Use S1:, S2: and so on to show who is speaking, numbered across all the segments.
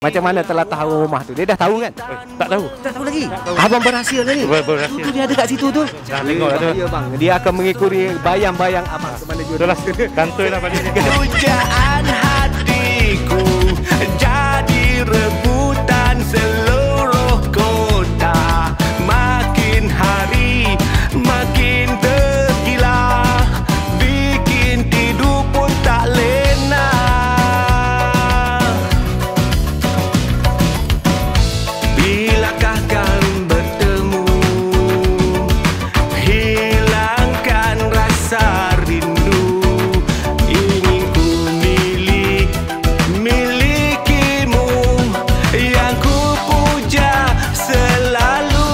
S1: Macam mana telah tahu rumah tu? Dia dah tahu kan?
S2: Tak tahu.
S1: Tak tahu lagi. Abang berahsia lagi.
S2: Berahsia.
S1: Tu dia ada kat situ tu.
S2: Dah tengok dah tu.
S1: Ya bang, dia akan mengikuti bayang-bayang abang ke mana juga.
S2: Itulah kantoi lah balik ni.
S3: Pujaan hatiku jadi rebutan seluruh kota. Makin hari makin tergila, bikin tidur pun tak lena. Bilakah kalian bertemu, hilangkan rasa rindu. Ingin ku milikimu, yang ku puja selalu.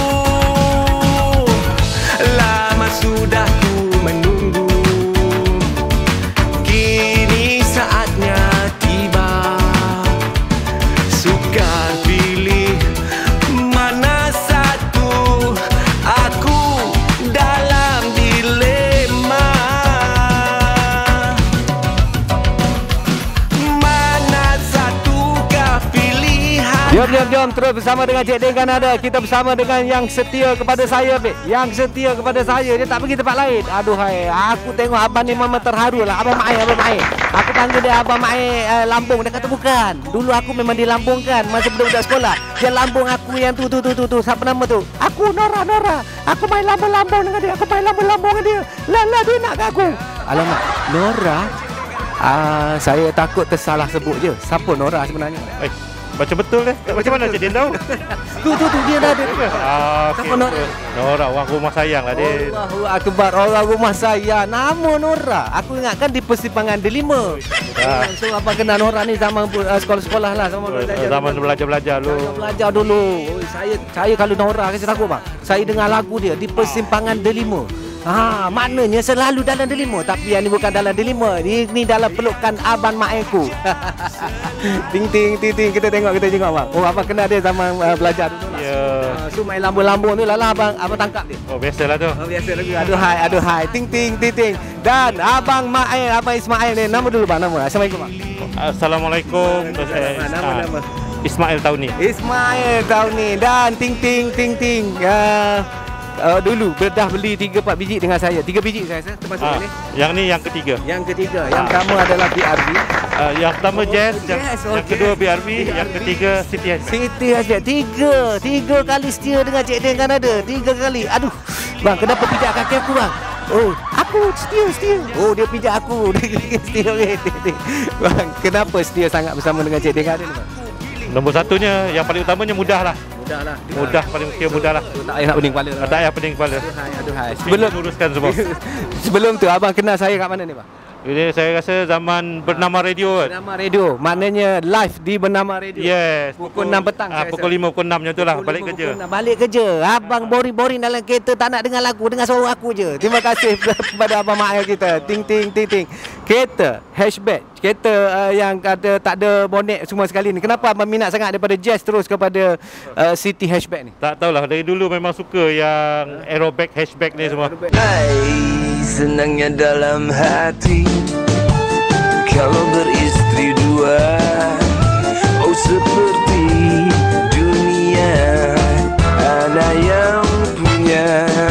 S3: Lama sudah ku menunggu, kini saatnya tiba. Sukar pilih mana satu, aku dalam dilema. Mana satukah pilihan?
S1: Jom terus bersama dengan Cik Din kan ada. Kita bersama dengan yang setia kepada saya, Bek. Yang setia kepada saya, dia tak pergi tempat lain. Aduhai, aku tengok abang ni memang terharu lah. Abang Mai. Aku panggil dia Abang Mai Lampung. Dia kata bukan. Dulu aku memang di Lampung kan, masa budak-budak sekolah. Dia Lampung aku yang tu. Siapa nama tu? Aku Nora. Aku main lambung dengan dia. Dengan dia. Lala dia nak kat aku. Alamak, Nora. Saya takut tersalah sebut je. Siapa Nora sebenarnya?
S2: Macam betul deh. Macam mana Cik Din tahu?
S1: Tu dia dah ada.
S2: Siapa
S1: Nora?
S2: Nora, orang rumah sayang lah dia.
S1: Allahu Akbar, orang rumah saya. Nama Nora. Aku ingatkan di Persimpangan Delima. So apa kenal Nora ni zaman sekolah-sekolah lah,
S2: Zaman belajar-belajar dulu.
S1: Belajar dulu. Saya kalau Nora kasi takut bang. Saya dengar lagu dia di Persimpangan Delima. Maknanya selalu dalam Delima. Tapi yang ni bukan dalam Delima. Ini dalam pelukan Abang Maeku. ting. Kita tengok bang. Oh, abang kenal dia zaman belajar dulu lah.
S2: Ya.
S1: So main lambung-lambung tu lah abang tangkap dia.
S2: Oh, biasalah tu.
S1: Biasa lagi. Aduhai. Ting. Dan Abang Mae, Abang Ismail ni. Nama dulu bang, nama. Assalamualaikum bang.
S2: Assalamualaikum.
S1: Nama.
S2: Ismail Tauni.
S1: Dan ting. Dulu dah beli 3-4 biji dengan saya. 3 biji saya termasuk ini.
S2: Yang ni yang ketiga.
S1: Yang pertama adalah BRB.
S2: Yang pertama Jazz, yang kedua BRB, yang ketiga Siti Hasbiat.
S1: Tiga kali setia dengan Cik Din kan ada. 3 kali. Aduh. Bang, kenapa pijak kaki aku bang? Oh, aku setia. Oh, dia pijak aku. Dia setia. Bang, kenapa setia sangat bersama dengan Cik Din kan ada ni bang?
S2: Nombor satunya, yang paling utamanya mudah lah. Mudah, paling mudah lah.
S1: Tak payah nak pening kepala.
S2: Tak payah pening kepala.
S1: Aduhai.
S2: Sebelum uruskan semua.
S1: Sebelum tu abang kenal saya kat mana ni bang?
S2: Jadi saya rasa zaman Bernama Radio kan.
S1: Bernama Radio. Maknanya live di Bernama Radio.
S2: Yes.
S1: Pukul 6 petang.
S2: Pukul 5, pukul 6 macam tu lah. Balik kerja.
S1: Balik kerja. Abang boring dalam kereta, tak nak dengar lagu, dengar suara aku je. Terima kasih kepada Abang Mak kita. Ting. Kereta hatchback. Kereta yang tak ada bonet semua sekali ni. Kenapa abang minat sangat daripada Jazz terus kepada City hatchback ni?
S2: Tak tahulah, dari dulu memang suka yang aeroback hatchback ni semua.
S3: Hai, senangnya dalam hati kalau beristri dua. Oh, seperti dunia ada yang punya.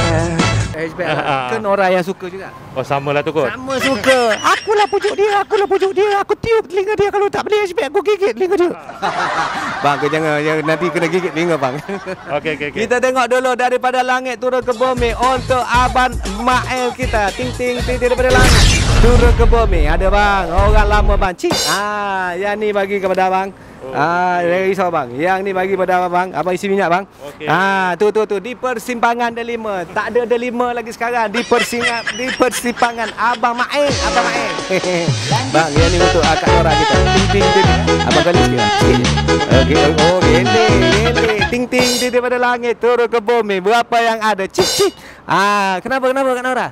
S1: Kan orang yang suka juga.
S2: Oh, samalah tu kot.
S1: Sama suka. Akulah pujuk dia. Aku tiup telinga dia. Kalau tak beli hatchback, aku gigit telinga dia. Bang, jangan nanti kena gigit telinga bang.
S2: Okey.
S1: Kita tengok dulu daripada langit turun ke bumi untuk Abang Mael kita. Ting daripada langit turun ke bumi. Ada bang, orang lama bang. Cik. Yang ni bagi kepada abang. Jangan risau bang. Yang ni bagi pada abang. Abang isi minyak bang.
S2: Okey.
S1: Tu di Persimpangan Delima. Tak ada Delima lagi sekarang. Di Persimpangan Abang Mael. Bang, yang ni untuk Kak Nora kita. Ting. Abang kali sikit. Okey. Oh, gele. Ting daripada langit turun ke bumi. Berapa yang ada? Cik. Kenapa Kak Nora?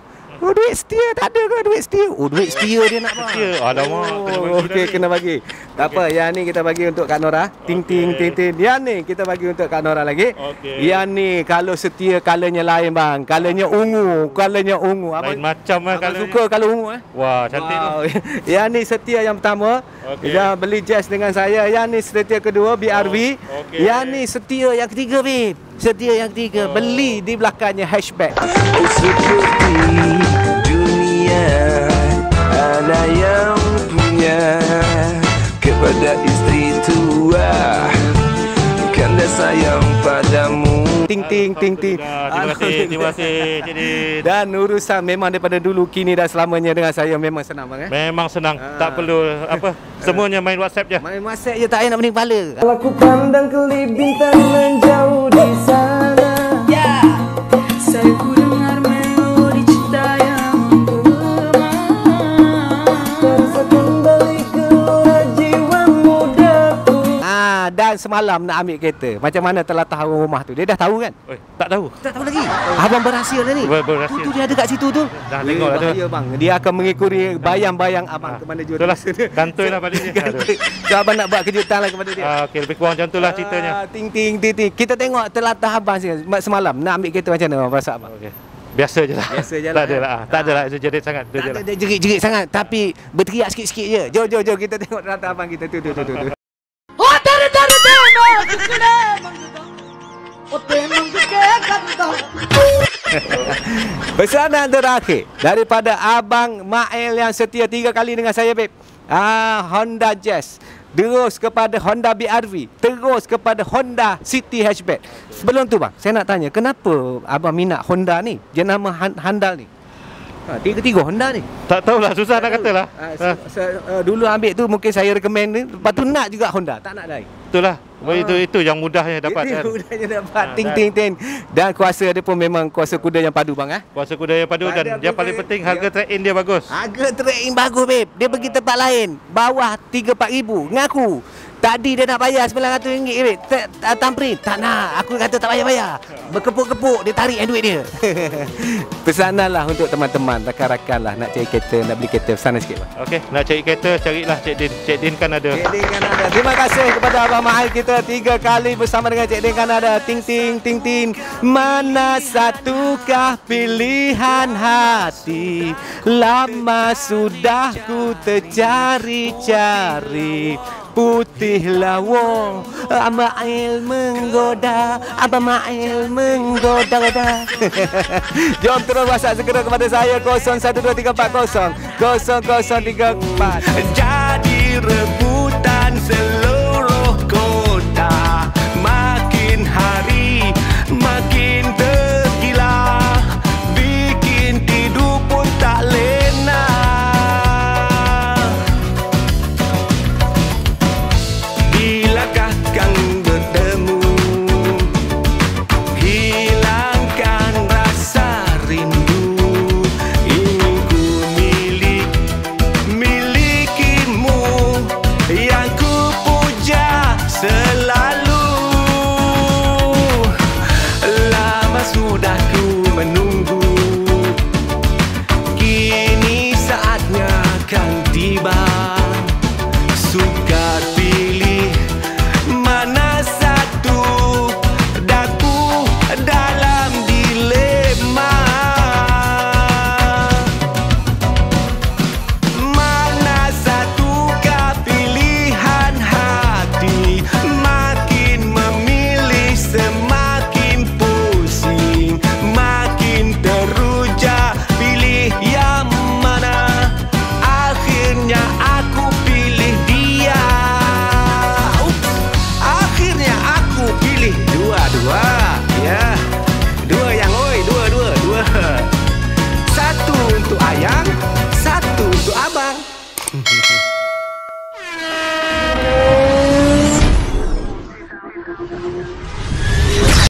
S1: Oh, duit setia tak ada ke duit setia? Oh, duit setia dia nak bang.
S2: Setia. Alamak, kena bagi
S1: Okey,
S2: dah ni.
S1: kena bagi. Tak apa, yang ni kita bagi untuk Kak Nora. Ting ting ting ting. Yang ni kita bagi untuk Kak Nora lagi.
S2: Okey.
S1: Yang ni kalau setia colornya lain bang. Colornya ungu, colornya ungu.
S2: Lain macam lah
S1: Abang
S2: kalau
S1: suka color ungu
S2: Wah, cantik tu.
S1: Wow. Yang ni setia yang pertama.
S2: Okey.
S1: Yang beli jazz dengan saya. Yang ni setia kedua BRV.
S2: Okey.
S1: Yang ni setia yang ketiga babe. Setia yang ketiga. Beli di belakangnya hatchback.
S3: Oh seperti dunia ada yang punya kepada istri tua karena sayang padamu.
S1: Ting ting ting ting.
S2: Terima kasih Cik Din.
S1: Dan urusan memang daripada dulu kini dan selamanya dengan saya memang senang bang
S2: Memang senang, tak perlu apa, semuanya main WhatsApp je.
S1: Main WhatsApp je tak payah nak pening kepala.
S3: Aku pandang kelip bintang menjauh di sana.
S4: Saya ku dengar melodi cinta yang menggema.
S3: Terasa kembali gelora jiwa mudaku.
S1: Dan semalam nak ambil kereta. Macam mana telatah rumah tu? Dia dah tahu kan?
S2: Oi, tak tahu.
S1: Tak tahu lagi. Abang berhasil dah ni.
S2: Berhasil.
S1: Tu dia ada kat situ tu.
S2: Dah tengok lah tu.
S1: Bahaya bang. Dia akan mengikuti bayang-bayang abang ke mana jua.
S2: Itulah, kantoi lah balik dia.
S1: So abang nak buat kejutan lah kepada dia.
S2: Okey, lebih kurang macam itulah ceritanya.
S1: Ting ting ting ting. Kita tengok telatah abang semalam nak ambil kereta macam mana abang rasa abang?
S2: Okey. Biasa je lah.
S1: Biasa je lah,
S2: Tak ada lah. Tak ada lah jerit sangat. Tu je
S1: Tak
S2: lah.
S1: ada jerit-jerit sangat tapi berteriak sikit-sikit je. Jom kita tengok telatah abang kita tu.
S4: Oh, tarik Oh, temang
S1: Pesanan terakhir daripada Abang Mael yang setia 3 kali dengan saya babe. Honda Jazz. Terus kepada Honda BRV. Terus kepada Honda City Hatchback. Sebelum tu bang, saya nak tanya kenapa abang minat Honda ni? Jenama Handal ni. Tiga Honda ni.
S2: Tak tahulah, susah nak kata lah.
S1: Dulu ambil tu mungkin saya recommend ni. Lepas tu nak juga Honda, tak nak lain.
S2: Itulah. Itu yang mudahnya dapat kan.
S1: Mudahnya dapat. Ting ting ting. Dan kuasa dia pun memang kuasa kuda yang padu bang
S2: Kuasa kuda yang padu dan yang paling penting harga trade-in dia bagus.
S1: Harga trade-in bagus babe. Dia pergi tempat lain bawah 3-4 ribu. Ngaku tadi dia nak bayar RM900 babe. Tamprin. Tak nak. Aku kata tak bayar-bayar. Berkepuk-kepuk dia tarik yang duit dia. Pesanan lah untuk teman-teman, rakan-rakan lah nak cari kereta, nak beli kereta, pesanan sikit bang.
S2: Okey, nak cari kereta carilah Cik Din. Cik Din kan ada.
S1: Cik Din kan ada. Terima kasih kepada Abang Mahal kita 3 kali bersama dengan Cik Din kan ada. Ting ting ting ting. Mana satukah pilihan hati? Lama sudah ku tercari-cari. Putih lawa, Abang Mael menggoda, Abang Mael menggoda-goda. Jom terus WhatsApp segera kepada saya 012340 0034. Jadi rebutan seluruh kota, makin hari makin tergila, bikin tidur pun tak lena. Bilakah kang bertemu, hilangkan rasa rindu. Ingin ku milikimu, yang ku puja selalu. Lama sudah ku menunggu, kini saatnya kan tiba. Sukar pilih mana satu, daku dalam dilema. Mana satukah pilihan hati, makin memilih semakin pusing, makin teruja pilih yang mana. Akhirnya aku pilih dia. Akhirnya aku pilih dua-dua. Ya, dua yang oi, dua. Satu untuk ayang, satu untuk abang.